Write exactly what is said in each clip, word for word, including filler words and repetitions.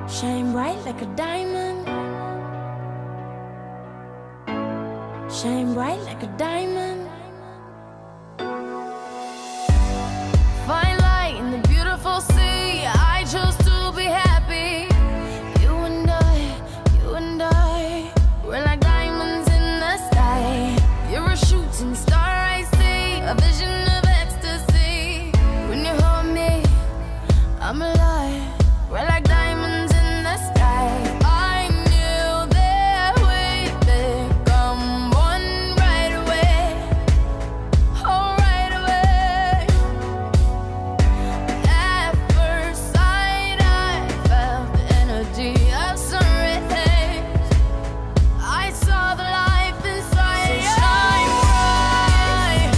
Shine bright like a diamond. Shine bright like a diamond. Find light in the beautiful sea. I chose to be happy. You and I, you and I, we're like diamonds in the sky. You're a shooting star I see, a vision of ecstasy. When you hold me, I'm alive. We're like diamonds in the sky. I knew that we'd become one right away. Oh, right away. At first sight, I felt the energy of sun rays. I saw the life inside. So shine bright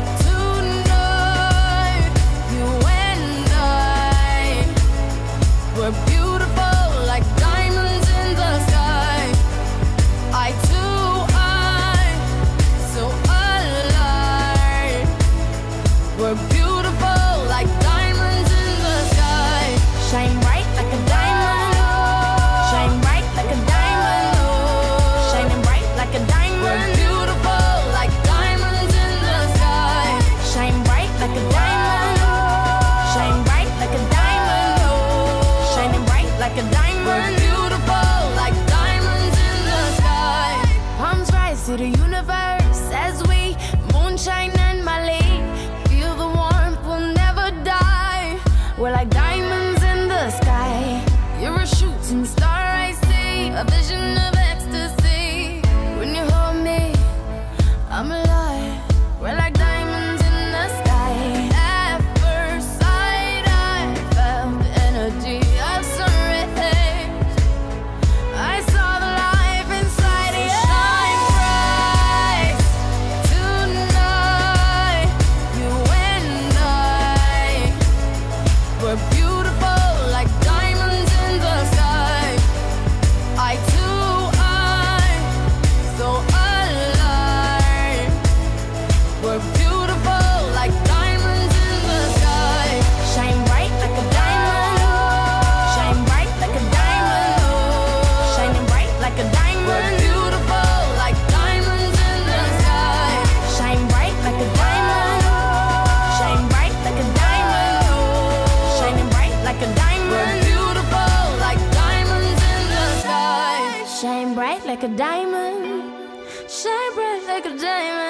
tonight. You and I, we're beautiful like diamonds in the sky. I too, I, so alive. We're beautiful like diamonds in the sky. Shine bright like a diamond. Shine bright like a diamond. Shining bright like a diamond. We're beautiful like diamonds in the sky. Shine bright like a diamond. Shine bright like a diamond. Shining bright like a diamond. We're beautiful like diamonds in the sky. Palms rise to the universe as we moonshine and Mali. Feel the warmth, we'll never die. We're like diamonds in the sky. You're a shooting star I see, a vision of ecstasy. When you hold me, I'm alive. We're like diamonds in the sky. At first sight, I felt the energy of sun rays. I saw the life inside you. Shine bright tonight. You and I, we're beautiful like diamonds in the sky. I too, I, so alive. We're beautiful like diamonds in the sky. Shine bright like a diamond. Shine bright like a diamond. Shining bright like a diamond. We're beautiful like diamonds in the sky. Shine bright like a diamond. Shine bright like a diamond. Shining bright like a diamond. We're beautiful like diamonds in the sky. Shine bright like a diamond. Shine bright like a diamond.